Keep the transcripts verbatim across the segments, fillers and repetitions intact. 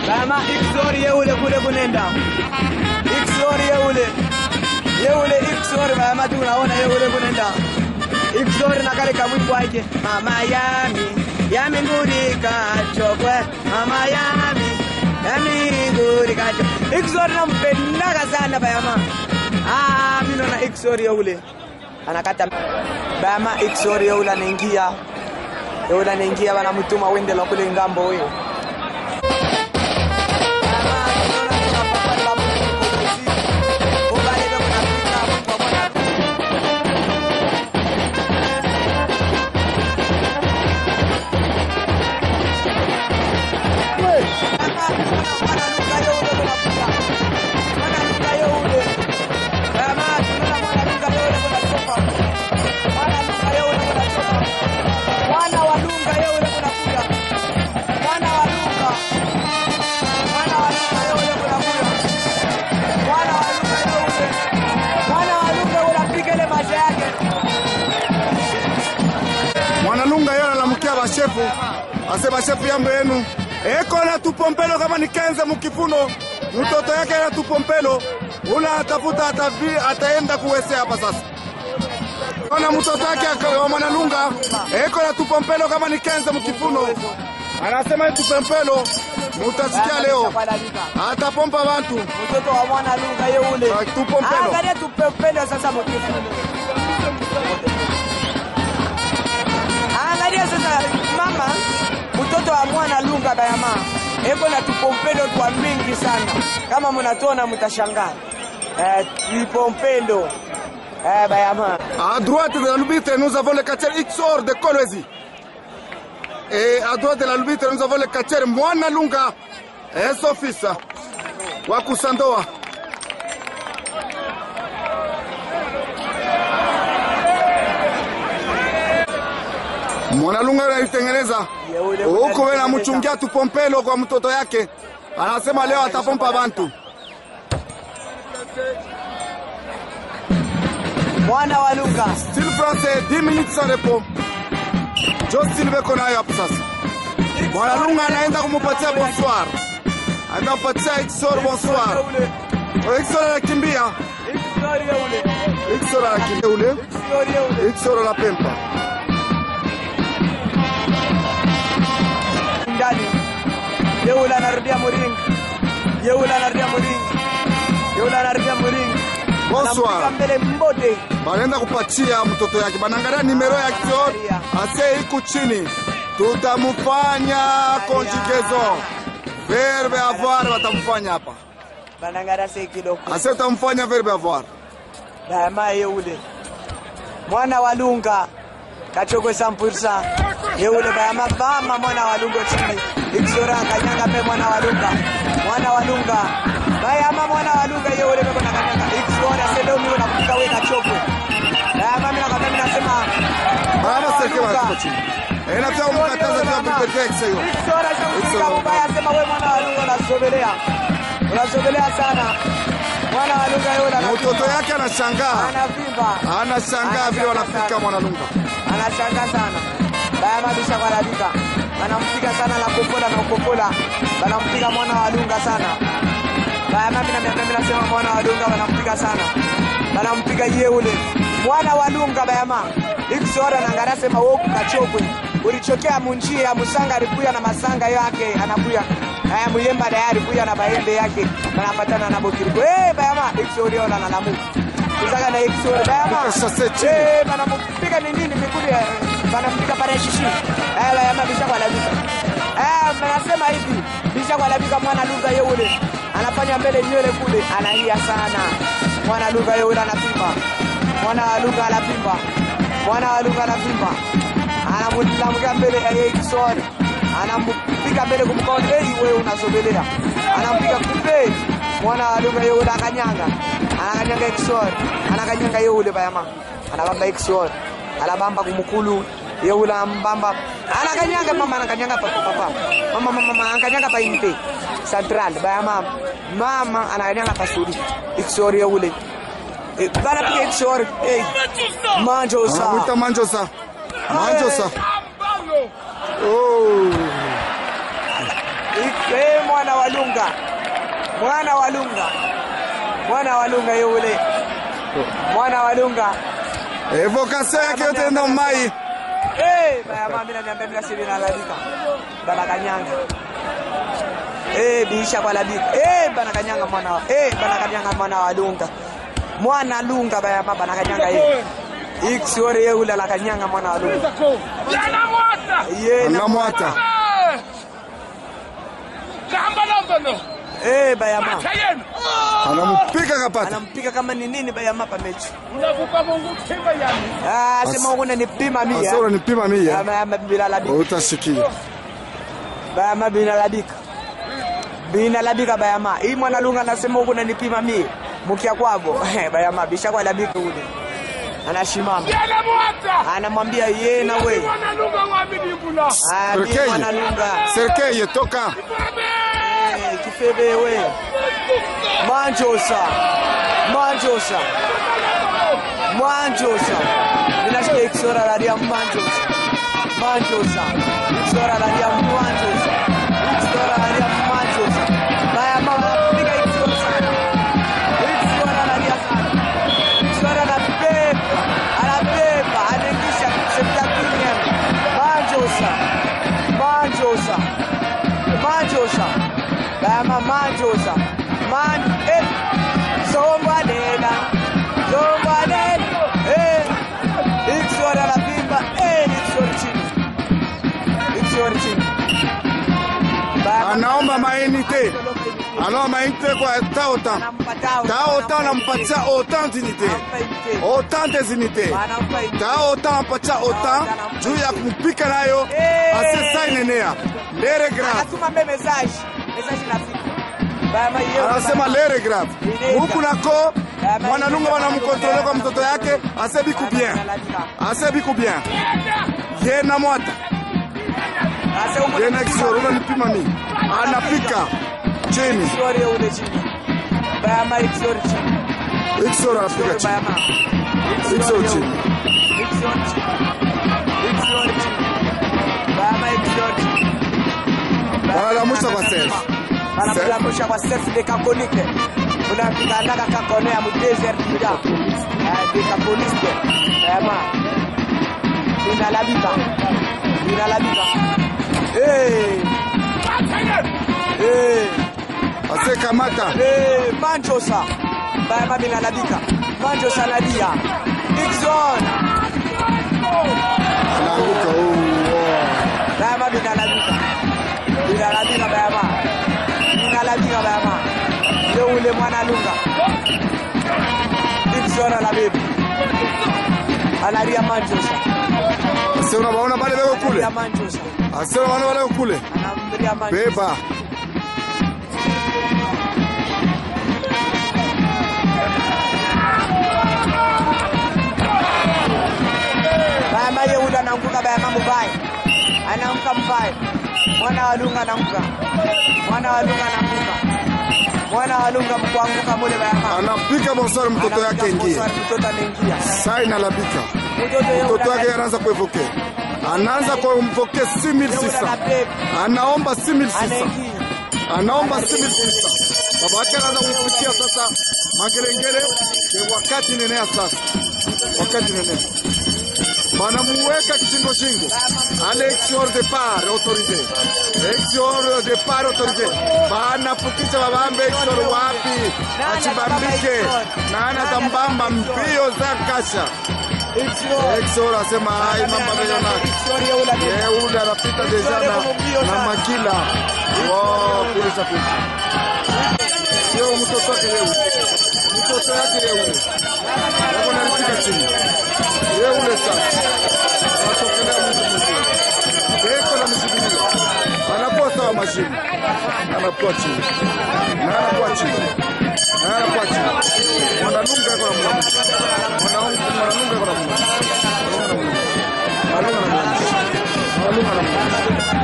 Bayama Ixor yeule kule kunenda. Ixor yeule. Yeule Ixor bayama tunaona yeule kunenda. Ixor na kale kamwimbo wake Mama Yami. Yami nguri kachokwe. Mama Yami. Yami nguri kachokwe. Ixor nampendaga sana bayama. Ah, mimi naona Ixor yeule. Anakata Bayama Ixor yeule anaingia. Yeule anaingia wanamtuma wende la kule ngambo huyo. Mwanalunga yona lamukia bashefu. Ase bashefu yambo yenu. Eko na tupompelo kama ni kenze mukifuno. Mtoto yake na tupompelo. Una atafuta atavi ataenda kuwese hapa sasa. Ona mtoto yake wa Mwanalunga. Eko na tupompelo kama ni kenze mukifuno. Anasema ni tupompelo. Mutasikia leo. Atapompa watu. Mtoto wa Mwanalunga yeule. Tupompelo. Angalia tupompelo sasa mukifuno. Angalia sasa mama, mtoto wa Mwanalunga bayama. Eko na tupompelo kwa mingi sana. Kama mnatona mtashangaa. Eh, tupompelo. Eh, bayama. À droite de l'arbitre, nous avons le quartier Ixor de Kolwezi. Et à droite de l'arbitre, nous avons le quartier Mwanalunga et son fils, Wakusandoa. Mwanalunga anaitengeneza huko wewe anamchungia tupompelo kwa mtoto yake. Anasema leo atapompa bantu. Mwanalunga. Style français dix minutes sans repos. Just Silve kona hapo sasa. Mwanalunga anaenda kumupatia bonsoir. Anampatia Ixor bonsoir. Ixor anakimbia. Ixor yeule. Ixor anakimbia ule. Ixor yeule. Ixor anapempa. Ndani. Yeule anarudia Muring. Yeule anarudia Muring. Yeule anarudia Muring. Bonsoir. Mbele mbode. Banaenda kupatia mtoto yake. Banaangalia nimero ya Ixor. Ase iko chini. Tutamufanya conjugaison. Verbe avoir watamfanya hapa. Banaangalia sasa kidogo. Ase tutamfanya verbe avoir. Bayama yeule. Mwanalunga. Kachokwe sampursa. Yeule bayama mama Mwanalunga chini. Ixora kanyanga pe Mwanalunga. Mwanalunga. Bayama Mwanalunga yeule pe kanyanga. Ixora sasa mimi nakuta wewe kachokwe. Bayama mimi nakwambia mimi nasema Baba sekewa hapo chini. Ena pia umkataza kwa kupetea Ixor. Ixora sasa mbaya sema wewe Mwanalunga unasogelea. Unasogelea sana. Mwanalunga yeule mtoto yake anashangaa. Anavimba. Anashangaa vile wanafika Mwanalunga. Anashangaa sana. Bayama bisha kwa radika. Wanampiga sana la kopola na kopola. Wanampiga Mwanalunga sana. Bayama mimi na mimi nasema Mwanalunga wanampiga sana. Wanampiga yeule. Mwanalunga bayama. Ixor anaangalia sema wewe kachokwe. Ulichokea munjia musanga alipuya na masanga yake anapuya. Haya muyemba dayari puya na baembe yake. Wanapatana na bokiriko. Eh hey, bayama Ixor yona na lamu. Kuzaga na Ixor bayama. Eh banampiga ni nini mikuli banampiga pale shishi. Eh bayama bisha kwa labika. Eh mnasema hivi bisha kwa labika Mwanalunga yeule. Anafanya mbele nywele kule analia sana. Mwanalunga yeule anapimba. Mwanalunga anapimba. Mwanalunga anapimba. Anamlamga mbele ya Ixor. Anampiga mbele kumkoni hey wewe unasogelea. Anampiga kumbe. Mwanalunga yeule akanyanga. Anakanyanga Ixor. Anakanyanga yeule bayama. Anabamba Ixor. Alabamba kumukulu. Yeule ambamba. Anakanyanga mama anakanyanga papa papa. Mama mama mama anakanyanga pa inte. Central bayama. Mama anakanyanga pasuri. Ixor yeule. Bana piga Ixor. Eh. Manjosa. Anamuita Manjosa. Manjosa. Oh. Ike mwana wa Lunga. Mwana wa Lunga. Mwana wa Lunga yule. Mwana wa Lunga. Evocation yake yote ndio mai. Eh, baya mami na niambia bila siri na Labika. Bana Kanyanga. Eh, bisha kwa Labika. Eh, bana Kanyanga mwana wa. Eh, bana Kanyanga mwana wa Lunga. Mwana Lunga baya mama bana Kanyanga yeye. Iksiore yule la Kanyanga mwana wa Lunga. Yana mwata. Yeye na mwata. Kamba nambano. Eh, baya mama. Anampika kapata. Anampika kama ni nini baya mapa mechi. Unavuka Mungu kimba yani. Ah, sema ngone ni pima mia. Asoro ni pima mia. Ama bila Labika. Utashikia. Baya mama bila Labika. Bina Labika baya mama. Hii mwana Lunga anasema huko na nipima mia. Mkia kwabo. Eh, baya mama bisha kwa Labika ule. Anashimama. Yana mwata. Anamwambia yeye na wewe. Mwana Lunga mwamini mbuna. Ah, mimi mwana Lunga. Serkeye toka. Eh, kifebe wewe. Manjosa. Manjosa. Manjosa. Ninasikia ikisora la dia Manjosa. Manjosa. Ikisora la dia Manjosa. Ikisora la dia Manjosa. Baya mama piga ikisora sana. Ikisora la dia sana. Ikisora na pepa. Ana pepa. Anaingisha septa kimya. Manjosa. Manjosa. Manjosa. Baya mama Manjosa. Man, eh, Sombalela, Sombalela, eh, Iksora la pimba, eh, Iksora chini, Iksora chini. Anaomba mainite, anaomba mainite kwa taota, taota anampatia autant d'unité, autant des unités, taota anampatia autant juu ya kumpika nayo, asesa inenea, lere grave. Anatuma mbe message, message inafika. Anasema lere grave. Huku nako mwana Lunga wanamkontrole kwa mtoto yake asebiku bien. Asebiku bien. Ye na mwata. Ye na kisoro unanipima mimi. Anapika chini. Kisoro ule chini. Bama kisoro chini. Kisoro anapika chini. Kisoro chini. Kisoro chini. Kisoro chini. Bama kisoro chini. Wala musa kwa self. Bana musha kwa self de kakonike. Unapika ndaka kakonea mu desert bila. Ah, de kakoniste. Bama. Ina Labika. Ina Labika. Eh. Eh. Ase kamata. Eh, Manjosa. Bama bila Labika. Manjosa Nadia. Dixon. Anaanguka huo. Bama bila Labika. Bila Labika bama. Bila Labika bama. Leo ule mwana Lunga. Dixon la bibi. Analia Manjosa. Ase unabaona bale bego kule. Analia Manjosa. Ase unabaona bale bego kule. Anamlia Manjosa. Beba. Bama ye ule anaanguka bama mbaya. Anaamka mbaya. Mwana wa Lunga anaamka. Mwana wa Lunga anaamka. Mwana wa Lunga mkuanguka mule bama. Anapika bonsor mtoto yake ingie. Mtoto anaingia. Sai na Labika. Mtoto yake anaanza kuevoke. Anaanza kuevoke six mille six cents. Anaomba six mille six cents. Anaomba six mille six cents. Baba yake anaanza kumfikia sasa magerengere ni wakati nenea sasa. Wakati nenea. Banamuweka kishingo shingo. Alexior de par autorisé. Alexior de par autorisé. Banafukisha babambe Alexior wapi? Achibambike. Nana tambamba mbio za kasha. Alexior asema hai mama meyona. Ye ule anapita deja na na makila. Wow, kulisa kulisa. Yo mtoto wake yeye. Mtoto yake yeye. Yako nalipika chini. Yeye ule sasa. Anatokelea mtu mwingine. Beko na mshibiri. Anakuwa sawa mashini. Anakuwa chini. Na anakuwa chini. Na anakuwa chini. Mwana Lunga kwa mwana. Mwana Mwana Lunga kwa mwana. Mwana Lunga na mwana. Mwana Lunga na mwana.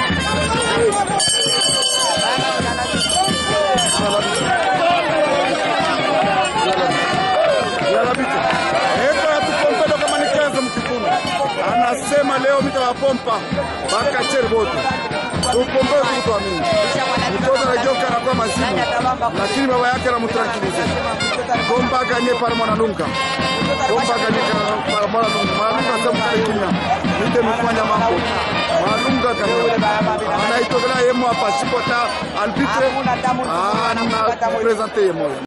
Anasema leo mitawapompa baka cherboto. Tupombe mtu amini. Mtoto mazimu, lakini baba yake anamtranquilize. Komba gagné par Mwanalunga. Komba gagné par Mwanalunga. Mwanalunga sema kimya. Nite mfanya mambo. Mwanalunga gagné. Anaitogela yemo hapa sipota arbitre. Ah, na presenter yemo.